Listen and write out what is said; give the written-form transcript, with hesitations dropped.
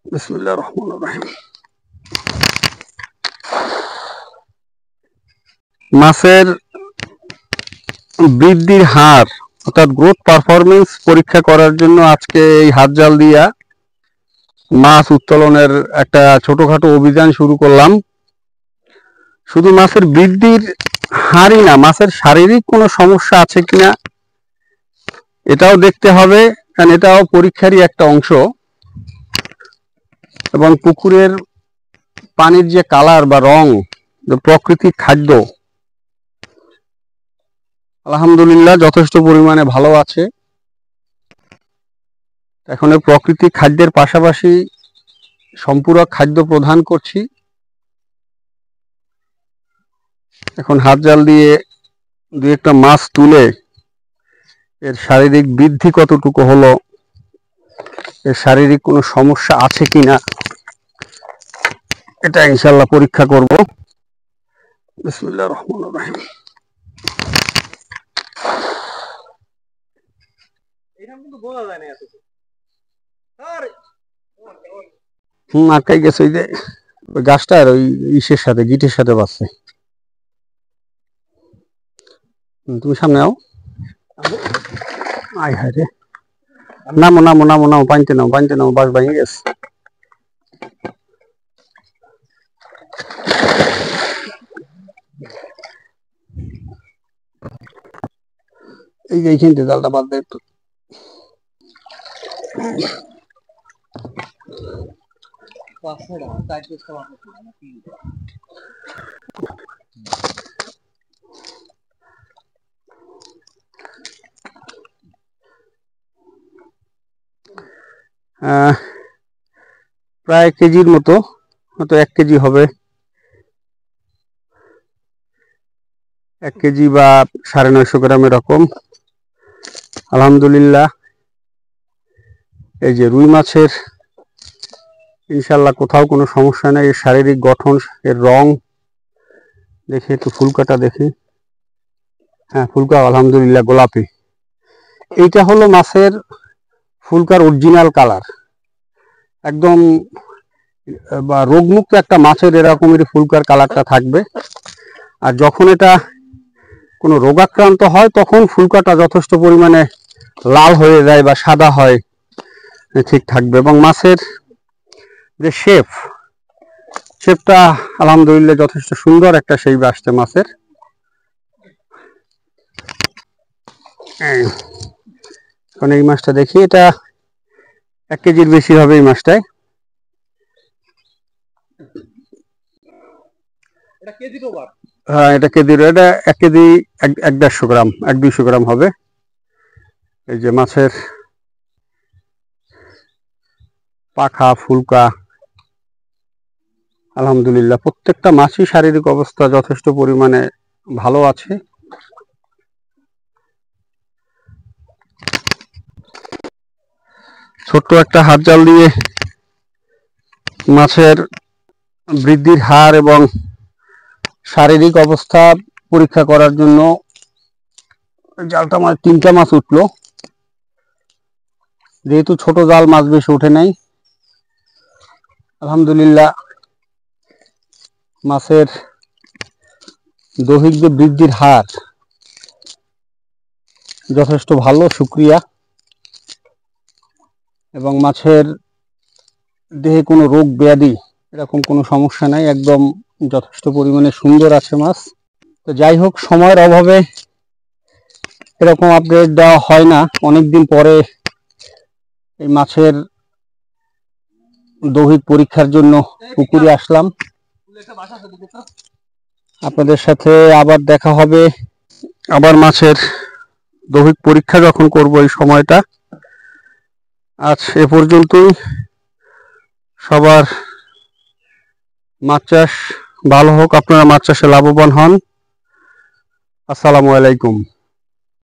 বিসমিল্লাহির রহমানির রহিম। মাছের বৃদ্ধির হার অর্থাৎ গ্রোথ পারফরমেন্স পরীক্ষা করার জন্য আজকে এই হাত জাল দিয়া মাছ উত্তোলনের একটা ছোটখাটো অভিযান শুরু করলাম। শুধু মাছের বৃদ্ধির হারই না, মাছের শারীরিক কোনো সমস্যা আছে কিনা এটাও দেখতে হবে, কারণ এটাও পরীক্ষারই একটা অংশ। এবং পুকুরের পানির যে কালার বা রং, প্রকৃতির খাদ্য আলহামদুলিল্লাহ যথেষ্ট পরিমাণে ভালো আছে। এখন প্রাকৃতিক খাদ্যের পাশাপাশি সম্পূরক খাদ্য প্রদান করছি। এখন হাত জাল দিয়ে দুই একটা মাছ তুলে এর শারীরিক বৃদ্ধি কতটুকু হলো, এর শারীরিক কোনো সমস্যা আছে কিনা এটা ইনশাআল্লাহ পরীক্ষা করব। বিসমিল্লাহির রহমানির রহিম। আটকাই গেছে ওই যে ওই গাছটার ওই ইসের সাথে, গিটের সাথে বাঁচছে। তুমি সামনে আও। আয় হায় রে, নামো নামো নামো নামো, পানিতে নাও পানিতে নাও, বাস ভেঙে গেছে। এই যে এইখানতে জালটা বাদ দেয় একটু। প্রায় কেজির মতো, হয়তো 1 কেজি হবে, 1 কেজি বা 950 গ্রাম এরকম। আলহামদুলিল্লাহ এই যে রুই মাছের ইনশাল্লাহ কোথাও কোনো সমস্যা নেই। এর শারীরিক গঠন, এর রং দেখি একটু, ফুলকাটা দেখি। হ্যাঁ, ফুলকা আলহামদুলিল্লাহ গোলাপি। এইটা হলো মাছের ফুলকার অরিজিনাল কালার, একদম বা রোগমুক্ত একটা মাছের এরকমেরই ফুলকার কালারটা থাকবে। আর যখন এটা কোনো রোগাক্রান্ত হয় তখন ফুলকাটা যথেষ্ট পরিমাণে লাল হয়ে যায় বা সাদা হয়, ঠিক থাকবে। এবং মাছের যে শেপটা আলহামদুলিল্লাহ যথেষ্ট সুন্দর একটা শেপ আসছে মাছের। এখন এই মাছটা দেখি, এটা 1 কেজির বেশি হবে এই মাছটায়। হ্যাঁ, এটা কেজির, এটা 1 কেজি 150 গ্রাম, 1-200 গ্রাম হবে। এই যে মাছের পাখা, ফুলকা আলহামদুলিল্লাহ প্রত্যেকটা মাছই শারীরিক অবস্থা যথেষ্ট পরিমাণে ভালো আছে। ছোট্ট একটা হাত জাল দিয়ে মাছের বৃদ্ধির হার এবং শারীরিক অবস্থা পরীক্ষা করার জন্য জালটা আমার 3টা মাছ উঠলো। যেহেতু ছোট জাল, মাছ বেশি উঠে নাই। আলহামদুলিল্লাহ মাছের দৈহিক যে বৃদ্ধির হার যথেষ্ট ভালো, শুকরিয়া। এবং মাছের দেহে কোনো রোগ ব্যাধি এরকম কোনো সমস্যা নাই, একদম যথেষ্ট পরিমাণে সুন্দর আছে মাছ। তো যাই হোক, সময়ের অভাবে এরকম আপডেট দেওয়া হয় না। অনেকদিন পরে এই মাছের দৈহিক পরীক্ষার জন্য পুকুরে আসলাম। আপনাদের সাথে আবার দেখা হবে, আবার মাছের দৈহিক পরীক্ষা যখন করব এই সময়টা। আজ এ পর্যন্তই। সবার মাছ চাষ ভালো হোক, আপনারা মাছ চাষে লাভবান হন। আসসালামু আলাইকুম।